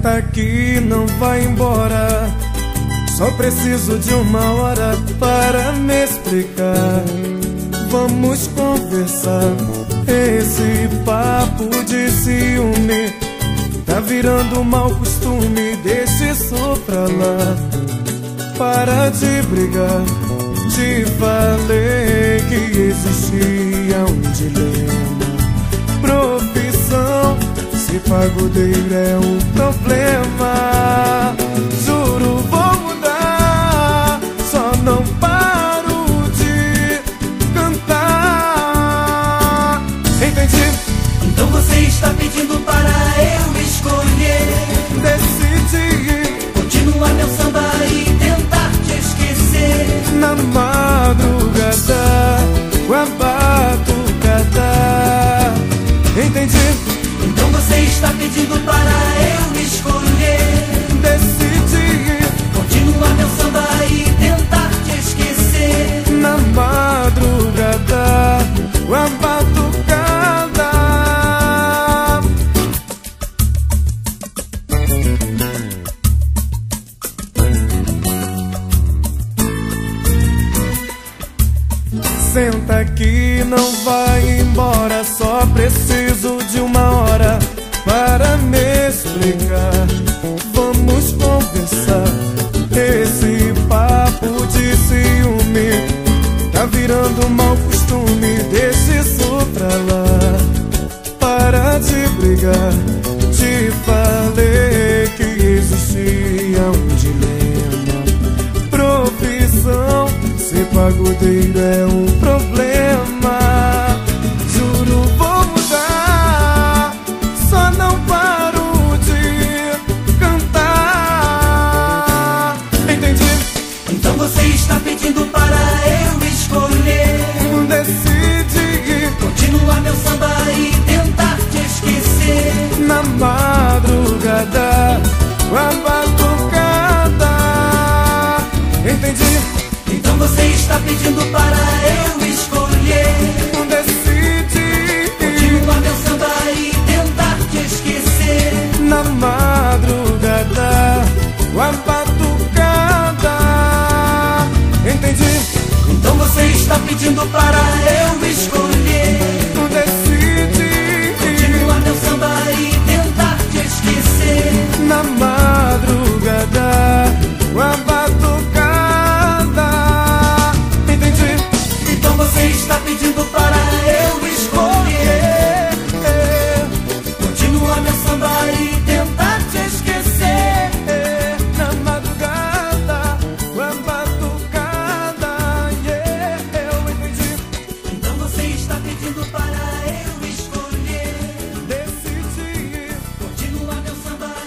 Senta aqui, não vai embora. Só preciso de uma hora para me explicar. Vamos conversar. Esse papo de ciúme tá virando um mau costume. Deixa isso pra lá. Para de brigar. Te falei que existia um dilema. Profissão, se pagodeiro é um problema. Juro, vou mudar. Só não paro de cantar. Entendi. Então você está pedindo para eu escolher. Decidi continuar meu samba e tentar te esquecer. na madrugada, com a batucada. Entendi. Então você está pedindo para eu escolher. Decidi continuar meu samba e tentar te esquecer. na madrugada, com a batucada. Senta aqui, não vai embora. Só preciso de uma hora para me explicar. Vamos conversar. Esse papo de ciúme tá virando um mau costume. Deixa isso pra lá. Para de brigar. Te falei que existia um dilema. Profissão, ser pagodeiro é um problema. Juro, vou mudar. Só não paro de cantar. Entendi. Então você está pedindo para eu escolher. Decidi continuar meu samba e tentar te esquecer. na madrugada, com a batucada. Entendi. Então você está pedindo para eu escolher. Decidi continuar meu samba e tentar te esquecer. na madrugada, com a batucada. Entendi. Então você está pedindo para eu escolher.